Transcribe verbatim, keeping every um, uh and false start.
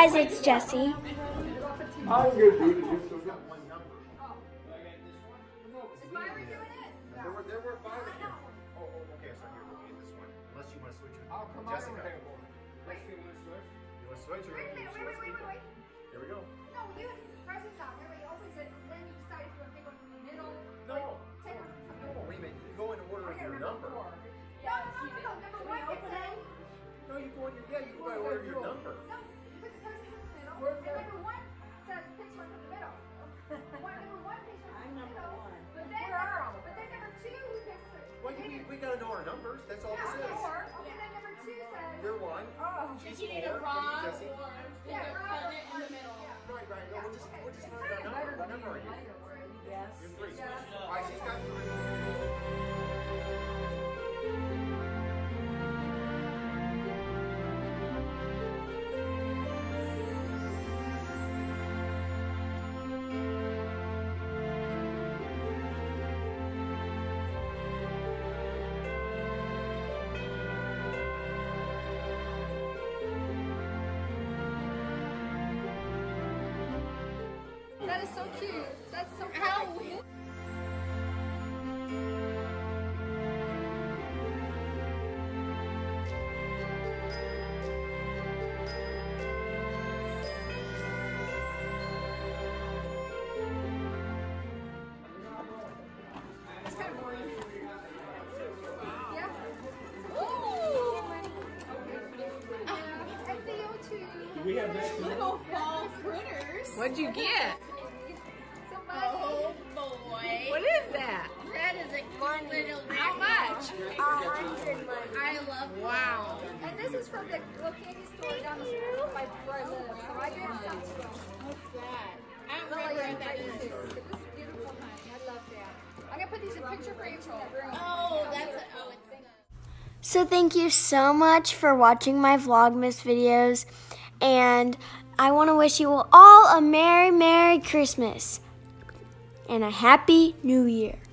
guys, it's Jessie. I'm gonna do it. There were, there were five in here. Oh, oh, okay, so here, we'll get this one. Unless you want to switch it. I'll come Jessica. on. Let's see, let's switch. You want to switch or Wait a minute, wait, wait, wait, wait, wait. Here we go. No, you have to press this out. Everybody opens it, and then you decide if you want to pick one from the middle. No. Take one from the No, wait a minute. You go in order of your number. No, no, no, no, number one gets it. No, you go in your, yeah, you go in order of your number. No, you put the presents in the middle, and number one says picks one from the middle. One, number one picks one from the middle. But then, but then number two picks it. Well, we, we gotta know our numbers. That's all this Yeah, is. four. Okay, then number two says. You're one. Oh. She's You need four. a rod Jessie. or Yeah, a right. present in the middle. Right, right. No, we're just, we're just finding out number. What number are you? Yes. You're three. All right, she's got three. That is so cute. That's so perfect. Ow. It's kind of boring. Yeah. And Theo too. We have that. Little fall critters. What'd you get? Somebody. Oh boy. What is that? That is a cute little How much? I love Wow. And this is from the little candy store down the street by where I live. So I get some stuff. What's that? I don't Really remember what that excited is. too. This is beautiful, honey. I love that. I'm gonna put these in picture frames in that room. Oh, that's a, oh, it's the So thank you so much for watching my Vlogmas videos, and I want to wish you all a Merry, Merry Christmas and a Happy New Year.